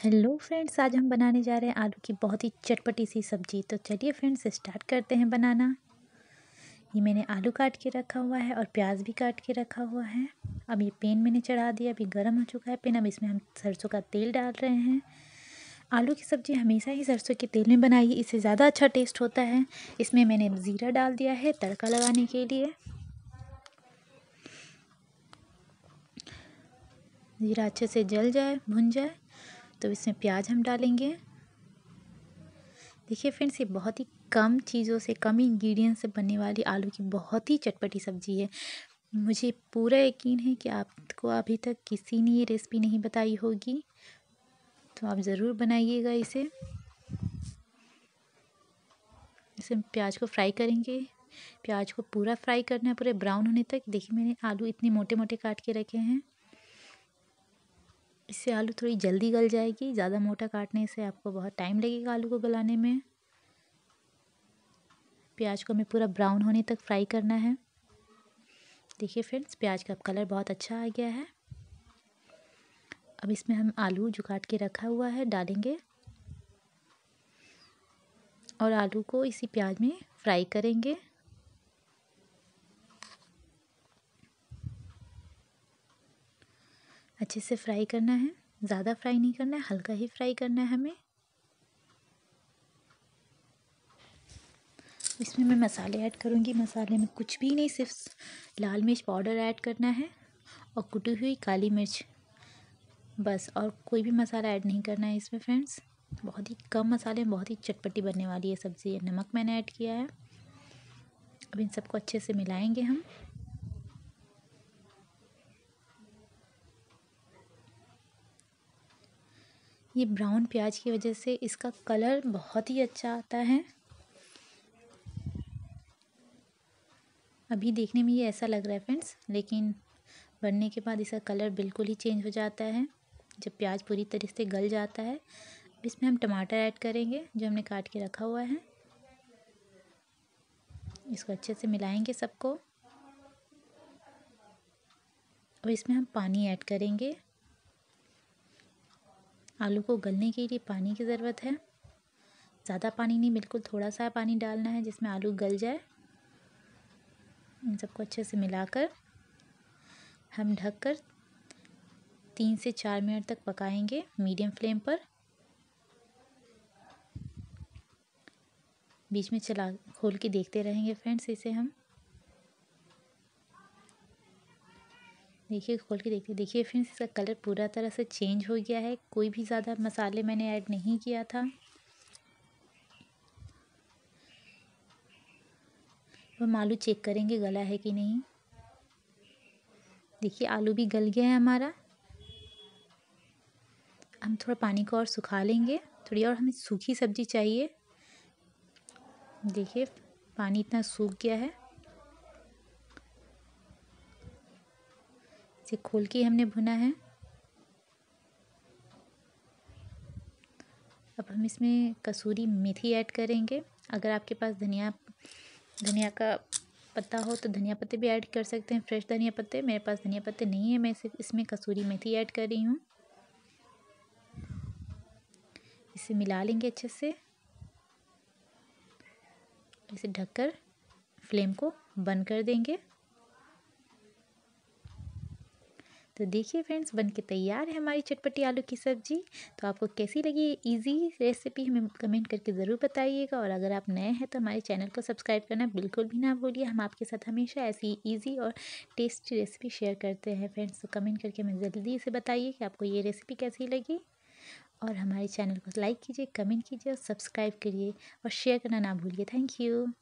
Hello friends, आज हम बनाने जा रहे हैं आलू की बहुत ही चटपटी सी सब्जी। तो चलिए फ्रेंड्स स्टार्ट करते हैं बनाना। ये मैंने आलू काट के रखा हुआ है और प्याज भी काट के रखा हुआ है। अब ये पैन मैंने चढ़ा दिया, अभी गर्म हो चुका है पैन। अब इसमें हम सरसों का तेल डाल रहे हैं। आलू की सब्ज़ी हमेशा ही सरसों के तेल में बनाइए, इससे ज़्यादा अच्छा टेस्ट होता है। इसमें मैंने ज़ीरा डाल दिया है तड़का लगाने के लिए। ज़ीरा अच्छे से जल जाए, भुन जाए तो इसमें प्याज हम डालेंगे। देखिए फ्रेंड्स, ये बहुत ही कम चीज़ों से, कम इंग्रेडिएंट से बनने वाली आलू की बहुत ही चटपटी सब्ज़ी है। मुझे पूरा यकीन है कि आपको अभी तक किसी ने ये रेसिपी नहीं बताई होगी, तो आप ज़रूर बनाइएगा इसे। प्याज को फ्राई करेंगे। प्याज को पूरा फ्राई करना है, पूरे ब्राउन होने तक। देखिए मैंने आलू इतने मोटे मोटे काट के रखे हैं, इससे आलू थोड़ी जल्दी गल जाएगी। ज़्यादा मोटा काटने से आपको बहुत टाइम लगेगा आलू को गलाने में। प्याज को हमें पूरा ब्राउन होने तक फ्राई करना है। देखिए फ्रेंड्स, प्याज का कलर बहुत अच्छा आ गया है। अब इसमें हम आलू जो काट के रखा हुआ है डालेंगे और आलू को इसी प्याज में फ्राई करेंगे। अच्छे से फ्राई करना है, ज़्यादा फ्राई नहीं करना है, हल्का ही फ्राई करना है हमें। इसमें मैं मसाले ऐड करूँगी। मसाले में कुछ भी नहीं, सिर्फ लाल मिर्च पाउडर ऐड करना है और कुटी हुई काली मिर्च, बस। और कोई भी मसाला ऐड नहीं करना है इसमें फ्रेंड्स। बहुत ही कम मसाले में बहुत ही चटपटी बनने वाली है सब्ज़ी। नमक मैंने ऐड किया है। अब इन सबको अच्छे से मिलाएंगे हम। ये ब्राउन प्याज की वजह से इसका कलर बहुत ही अच्छा आता है। अभी देखने में ये ऐसा लग रहा है फ्रेंड्स, लेकिन बनने के बाद इसका कलर बिल्कुल ही चेंज हो जाता है जब प्याज पूरी तरह से गल जाता है। इसमें हम टमाटर ऐड करेंगे जो हमने काट के रखा हुआ है। इसको अच्छे से मिलाएंगे सबको। और इसमें हम पानी ऐड करेंगे। आलू को गलने के लिए पानी की ज़रूरत है। ज़्यादा पानी नहीं, बिल्कुल थोड़ा सा पानी डालना है जिसमें आलू गल जाए। इन सबको अच्छे से मिलाकर हम ढककर 3 से 4 मिनट तक पकाएंगे मीडियम फ्लेम पर। बीच में खोल के देखते रहेंगे फ्रेंड्स इसे हम। देखिए खोल के देखिए। देखिए फ्रेंड्स, इसका कलर पूरा तरह से चेंज हो गया है। कोई भी ज़्यादा मसाले मैंने ऐड नहीं किया था। हम आलू चेक करेंगे गला है कि नहीं। देखिए आलू भी गल गया है हमारा। हम थोड़ा पानी को और सुखा लेंगे। थोड़ी और हमें सूखी सब्ज़ी चाहिए। देखिए पानी इतना सूख गया है। इसे खोल के हमने भुना है। अब हम इसमें कसूरी मेथी ऐड करेंगे। अगर आपके पास धनिया का पत्ता हो तो धनिया पत्ते भी ऐड कर सकते हैं, फ्रेश धनिया पत्ते। मेरे पास धनिया पत्ते नहीं है, मैं सिर्फ इसमें कसूरी मेथी ऐड कर रही हूँ। इसे मिला लेंगे अच्छे से। इसे ढककर फ्लेम को बंद कर देंगे। तो देखिए फ्रेंड्स, बन के तैयार है हमारी चटपटी आलू की सब्ज़ी। तो आपको कैसी लगी ये ईज़ी रेसिपी हमें कमेंट करके ज़रूर बताइएगा। और अगर आप नए हैं तो हमारे चैनल को सब्सक्राइब करना बिल्कुल भी ना भूलिए। हम आपके साथ हमेशा ऐसी ईज़ी और टेस्टी रेसिपी शेयर करते हैं फ्रेंड्स। तो कमेंट करके हमें जल्दी से बताइए कि आपको ये रेसिपी कैसी लगी। और हमारे चैनल को लाइक कीजिए, कमेंट कीजिए और सब्सक्राइब करिए और शेयर करना ना भूलिए। Thank you.